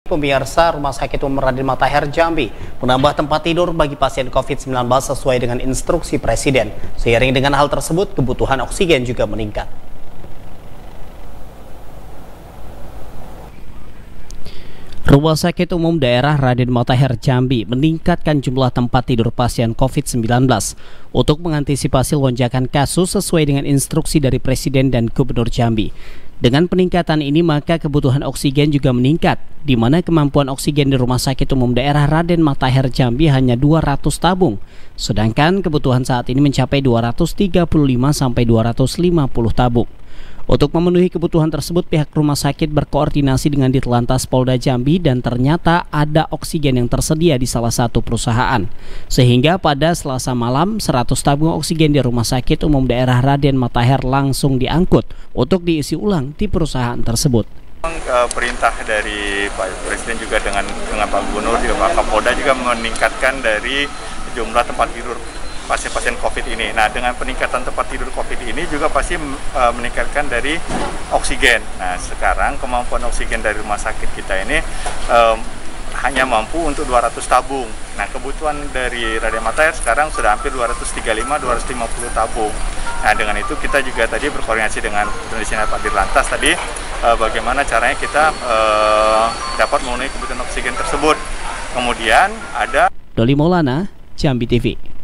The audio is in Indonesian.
Pemirsa, Rumah Sakit Umum Raden Matahir Jambi menambah tempat tidur bagi pasien COVID-19 sesuai dengan instruksi Presiden. Seiring dengan hal tersebut, kebutuhan oksigen juga meningkat. Rumah Sakit Umum Daerah Raden Matahir Jambi meningkatkan jumlah tempat tidur pasien COVID-19 untuk mengantisipasi lonjakan kasus sesuai dengan instruksi dari Presiden dan Gubernur Jambi. Dengan peningkatan ini maka kebutuhan oksigen juga meningkat, di mana kemampuan oksigen di Rumah Sakit Umum Daerah Raden Matahir Jambi hanya 200 tabung, sedangkan kebutuhan saat ini mencapai 235 sampai 250 tabung. Untuk memenuhi kebutuhan tersebut, pihak rumah sakit berkoordinasi dengan Ditlantas Polda Jambi dan ternyata ada oksigen yang tersedia di salah satu perusahaan. Sehingga pada Selasa malam, 100 tabung oksigen di Rumah Sakit Umum Daerah Raden Matahir langsung diangkut untuk diisi ulang di perusahaan tersebut. Perintah dari Pak Presiden juga dengan Pak Gubernur, juga Pak Kapolda juga meningkatkan dari jumlah tempat tidur pasien-pasien COVID ini. Nah, dengan peningkatan tempat tidur COVID ini juga pasti meningkatkan dari oksigen. Nah, sekarang kemampuan oksigen dari rumah sakit kita ini hanya mampu untuk 200 tabung. Nah, kebutuhan dari Raden Matahir sekarang sudah hampir 235-250 tabung. Nah, dengan itu kita juga tadi berkoordinasi dengan Pak Ditlantas tadi bagaimana caranya kita dapat memenuhi kebutuhan oksigen tersebut. Kemudian ada Doli Maulana, Jambi TV.